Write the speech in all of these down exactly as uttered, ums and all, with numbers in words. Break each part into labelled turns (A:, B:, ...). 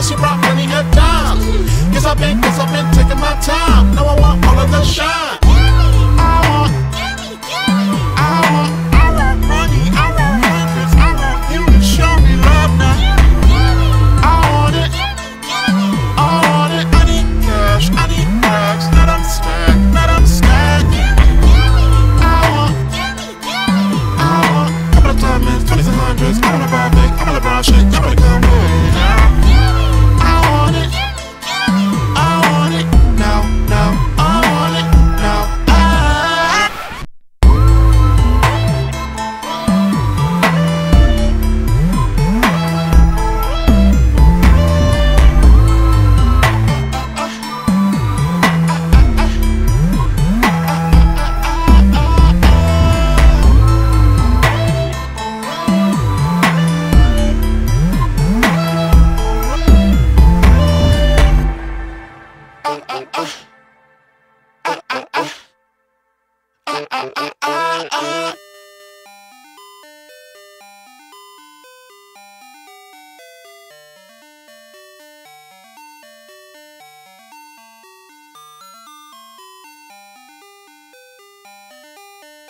A: she brought plenty of dimes. Guess I've been, guess I've been taking my time. Now I want all of the shine. I want, I want, I want money, I want hundreds, I want you to show me love now. I want it, I want it, I need cash, I need bags, not I'm stacked, not I'm stacked. I want, I want, couple of diamonds, twenties and hundreds, I wanna buy big, I'm on LeBron shit, y'all better come with me now. I want it, I want it, now, now, I want it, now, I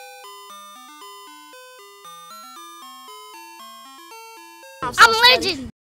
B: I'm legend.